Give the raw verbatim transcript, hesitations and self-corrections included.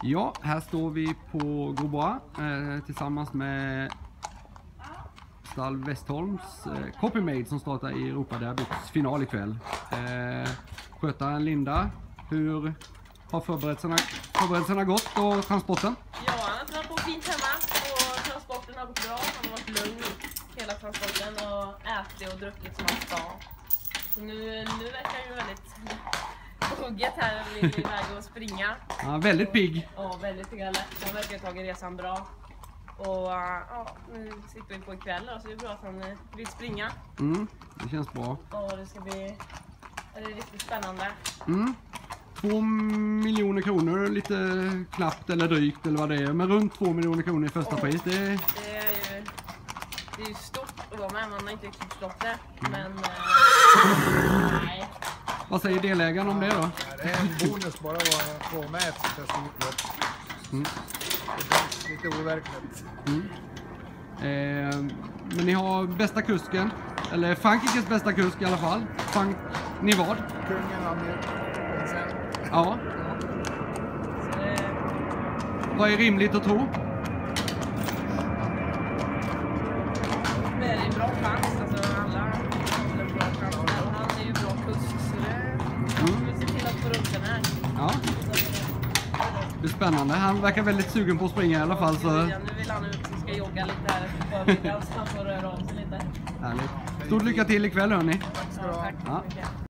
Ja, här står vi på Grosbois eh, tillsammans med Stall Westholms eh, Copymade som startar i Europaderbyts final ikväll. Eh, skötaren Linda, hur har förberedelserna, förberedelserna gått och transporten? Ja, han har tränat på fint hemma och transporten har gått bra. Han har varit lugn hela transporten och ätit och druckit som han ska. Så nu, nu verkar han ju väldigt hugget här och vill iväg och springa. Ja, väldigt pigg. Ja, väldigt pigg. Han verkar ha tagit resan bra. Och ja, nu sitter vi på ikväll och så är det bra att han vill springa. Mm, det känns bra. Och det ska bli det är riktigt spännande. Mm. Två miljoner kronor, lite knappt eller drygt eller vad det är. Men runt två miljoner kronor i första pris. Det är... Det är ju, det är ju stort att vara med, man har inte riktigt förstått det. Men äh, nej. Vad säger delägaren om det då? Ja, det är en bonus bara att få med ett sånt här stort lopp. Mm. Det känns lite overkligt. Mm. Eh, men ni har bästa kusken, eller Frankrikes bästa kusk i alla fall. Frank Nivard. Kungen har med sen. Ja. Så det, Vad är rimligt att tro? det är ju bra chans, alltså alla har bra chans och han är ju bra kusk så det Mm. vi ser till att få runt den här. Ja, det är spännande. Han verkar väldigt sugen på att springa i alla fall. Så... Nu vill han ut och ska jogga lite här efter förmiddagen så han får röra om sig lite. Härligt. Stort lycka till ikväll hörni. Ja, tack så Ja. mycket.